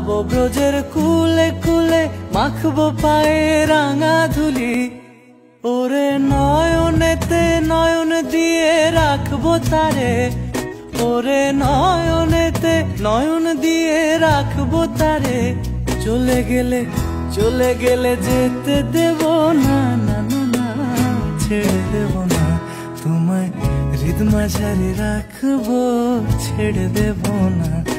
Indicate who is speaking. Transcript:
Speaker 1: যাবো ব্রজের কুলে কুলে, মাখবো পায়ে রাঙা ধুলি। ওরে নয়নেতে নয়ন দিয়ে রাখবো তারে, ওরে নয়নেতে নয়ন দিয়ে রাখবো তারে। চলে গেলে চলে গেলে যেতে দেব না, না না না, ছেড়ে দেব না তোমায় হৃদ মাঝারে রাখবো, ছেড়ে দেব না।